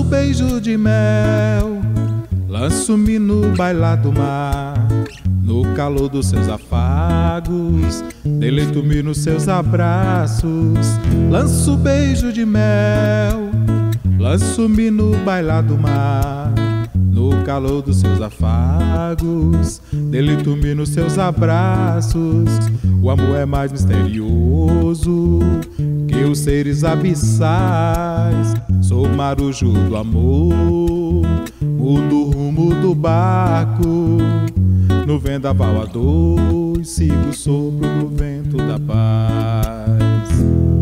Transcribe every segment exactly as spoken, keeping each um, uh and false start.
beijo de mel, lanço-me no bailar do mar. No calor dos seus afagos, deleito-me nos seus abraços. Lanço beijo de mel, lanço-me no bailar do mar. No calor dos seus afagos, deleito-me nos seus abraços. O amor é mais misterioso que os seres abissais. Sou o marujo do amor, mudo o rumo do barco. No vendaval a dois, sigo o sopro do vento da paz.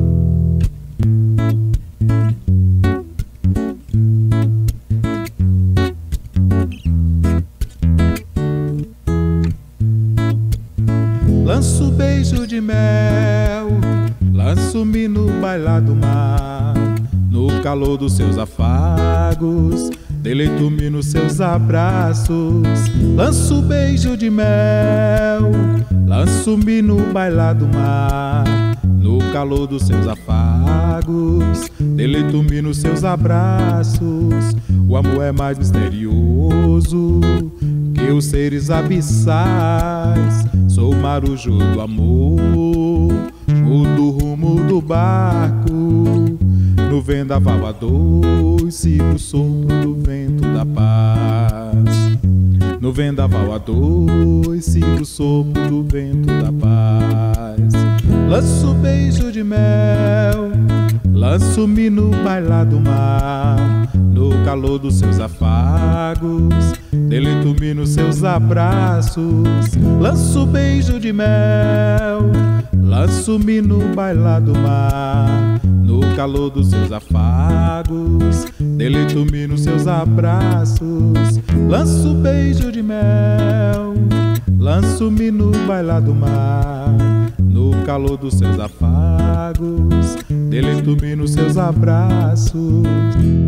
Lanço beijo de mel, lanço-me no bailar do mar. No calor dos seus afagos, deleito-me nos seus abraços. Lanço beijo de mel, lanço-me no bailar do mar. No calor dos seus afagos, deleito-me nos seus abraços. O amor é mais misterioso que os seres abissais. Sou o marujo do amor, mudo o rumo do barco. No vendaval a dois, sigo o sopro do vento da paz. No vendaval a dois, sigo o sopro do vento da paz. Lanço beijo de mel, lanço-me no bailar do mar. No calor dos seus afagos, deleito-me nos seus abraços. Lanço beijo de mel, lanço-me no bailar do mar. No calor dos seus afagos, deleito-me nos seus abraços. Lanço beijo de mel, lanço-me no bailar do mar. No calor dos seus afagos, deleito-me nos seus abraços.